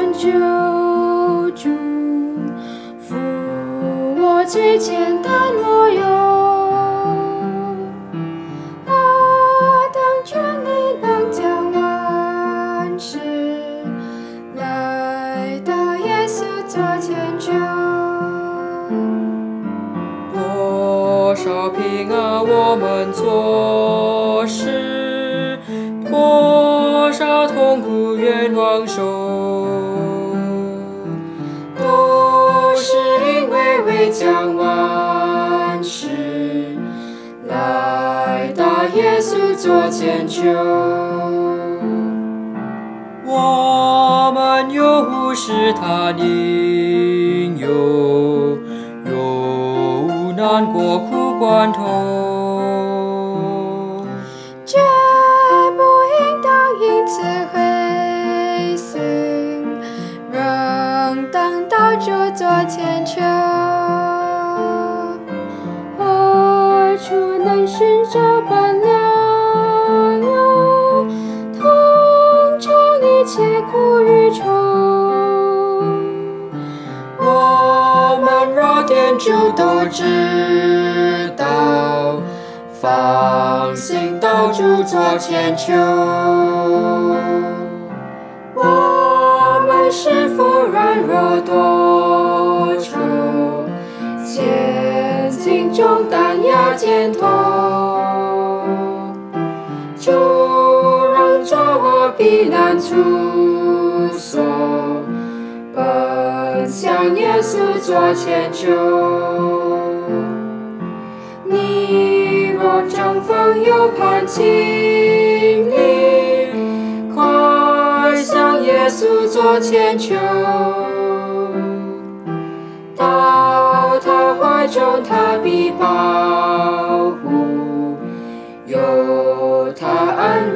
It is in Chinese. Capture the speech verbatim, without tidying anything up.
们救主，负我最简单我有。何等权力能将万事来到耶稣做拯救？ 多少平安我们错失，多少痛苦冤枉受， 都是因为未将万事来到耶稣做拯救。 我们又忽视他应有，有难过苦关头， 绝不应当因此灰心，仍等到主做拯救。何处能寻找伴良友，同尝一切苦与愁？我们若天主都知道，放心到主做拯救。我们是否软弱多愁，前进重担要肩头？就让作我避难处所，奔向耶稣做拯救。你若张风有盼经历，快向耶稣做拯救。到他怀中，他必保护，有他安